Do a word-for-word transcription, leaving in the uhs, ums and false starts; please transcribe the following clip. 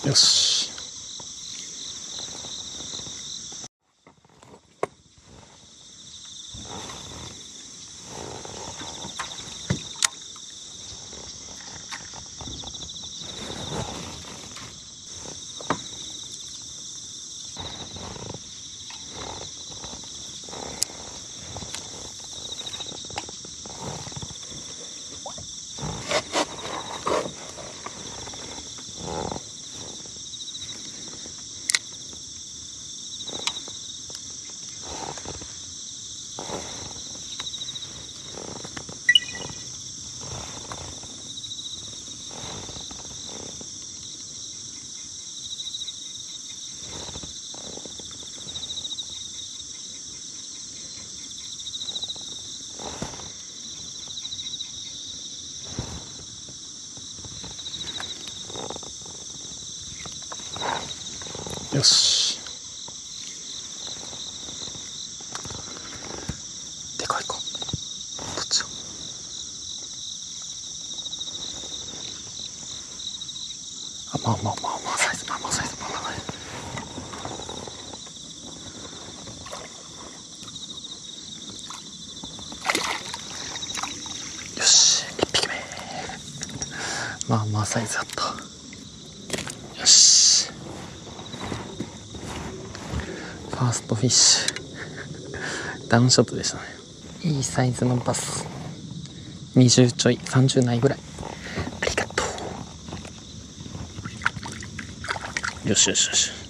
よし。よし。でかいか。どっちだ。あ、まあまあまあまあサイズ、まあまあサイズ、まあまあまあ。よし、一匹目。まあまあサイズだった。よし。ファーストフィッシュダウンショットでしたね。いいサイズのバス、にじゅうちょい、さんじゅうないぐらい。ありがとう。よしよしよし。